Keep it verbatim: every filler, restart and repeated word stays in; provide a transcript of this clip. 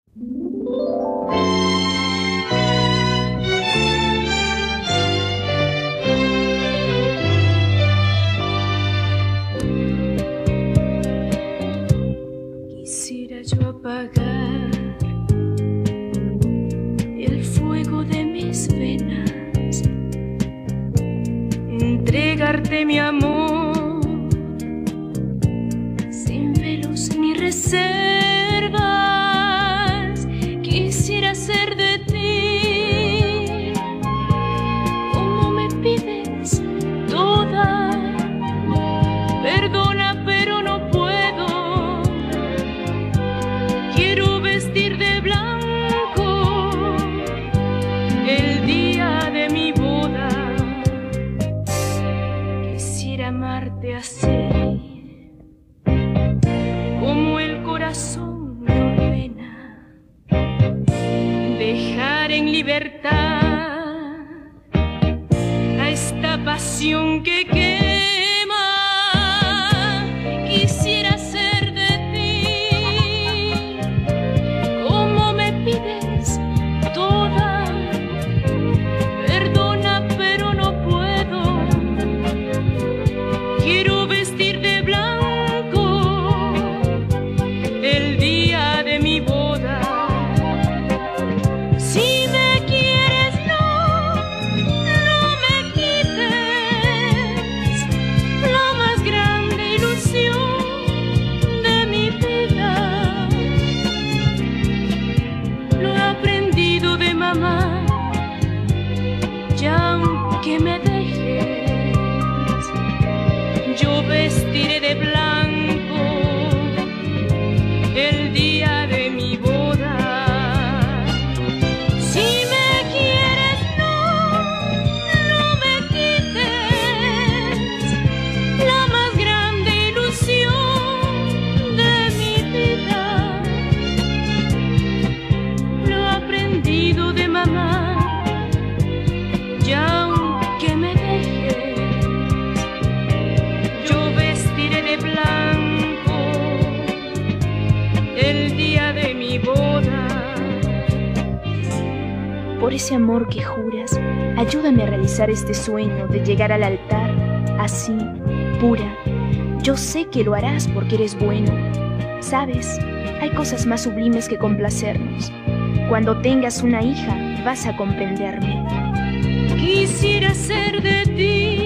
Quisiera yo apagar el fuego de mis venas, entregarte mi amor sin velos ni reservas. Quisiera ser de ti como me pides toda. Perdona, pero no puedo. Quiero vestir de blanco el día de mi boda. Quisiera amarte así como el corazón me ordena, dejar en libertad a esta pasión que quema. Quisiera ser de ti como me pides toda. Perdona, pero no puedo. Quiero vestir de blanco el día de mi boda. Si me quieres, no, no me quites la más grande ilusión de mi vida. Lo he aprendido de mamá, ya aunque me dejes, yo vestiré de blanco el día de mi boda. Si me quieres, no, no me quites la más grande ilusión de mi vida. Lo he aprendido de mamá, ya aunque me dejes, yo vestiré de blanco el día de mi boda. Por ese amor que juras, ayúdame a realizar este sueño de llegar al altar, así, pura. Yo sé que lo harás porque eres bueno. Sabes, hay cosas más sublimes que complacernos. Cuando tengas una hija, vas a comprenderme. Quisiera ser de ti